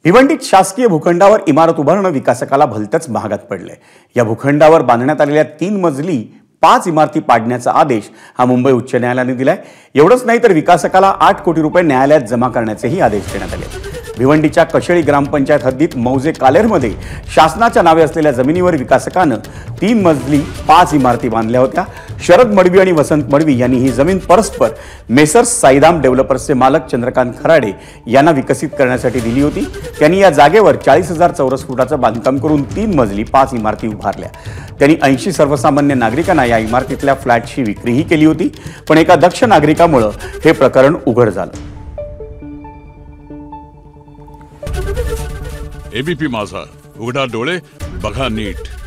भिवंडीत शासकीय भूखंडावर इमारत उभारणं विकासकाला भलतंच महागात पडलंय। या भूखंडावर बांधण्यात आलेल्या 3 मजली 5 इमारती पाडण्याचा आदेश हा मुंबई उच्च न्यायालयाने दिलाय। एवढंच नाही तर विकासकाला 8 कोटी रुपये न्यायालयात जमा करण्याचेही आदेश देण्यात आले। भिवंडीच्या कशेळी ग्रामपंचायत हद्दीत मौजे कालेरमध्ये शासनाच्या नावे असलेल्या जमिनीवर विकासकानं 3 मजली 5 इमारती बांधल्या होत्या। शरद मडवी आणि वसंत मडवी यांनी ही जमीन परस्पर मेसर्स साईदाम डेव्हलपर्सचे मालक चंद्रकांत खराडे यांना विकसित करण्यासाठी दिली होती। त्यांनी या जागेवर 40,000 चौरस फुटाचं बांधकाम करून 3 मजली 5 इमारती उभारल्या। त्यांनी 80 सर्वसामान्य नागरिकांना या इमारतीतल्या फ्लॅटची विक्रीही केली होती, पण एका दक्ष नागरिकामुळे हे प्रकरण उघड झालं। एबीपी माझा, उघडा डोळे बघा नीट।